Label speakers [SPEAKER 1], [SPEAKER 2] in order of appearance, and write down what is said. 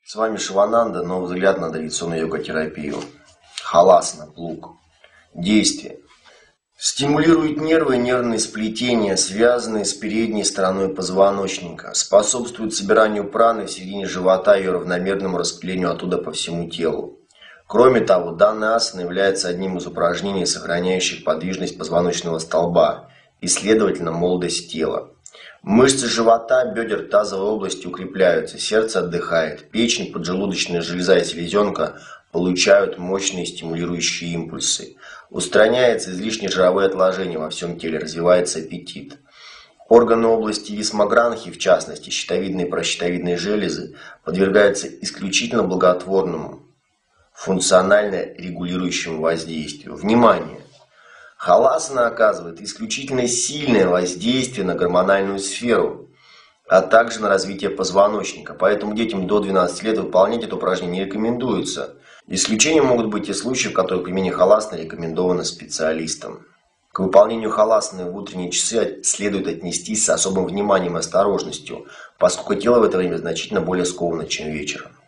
[SPEAKER 1] С вами Шивананда, новый взгляд на традиционную йога-терапию. Халасана, плуг. Действие. Стимулирует нервы и нервные сплетения, связанные с передней стороной позвоночника. Способствует собиранию праны в середине живота и ее равномерному распределению оттуда по всему телу. Кроме того, данная асана является одним из упражнений, сохраняющих подвижность позвоночного столба и, следовательно, молодость тела. Мышцы живота, бедер, тазовой области укрепляются, сердце отдыхает, печень, поджелудочная железа и селезенка получают мощные стимулирующие импульсы. Устраняется излишние жировые отложения во всем теле, развивается аппетит. Органы области висмагранхи, в частности щитовидные и прощитовидные железы, подвергаются исключительно благотворному, функционально регулирующему воздействию. Внимание! Халасана оказывает исключительно сильное воздействие на гормональную сферу, а также на развитие позвоночника. Поэтому детям до 12 лет выполнять это упражнение не рекомендуется. Исключением могут быть и случаи, в которых применение халасаны рекомендовано специалистам. К выполнению халасаны в утренние часы следует отнестись с особым вниманием и осторожностью, поскольку тело в это время значительно более сковано, чем вечером.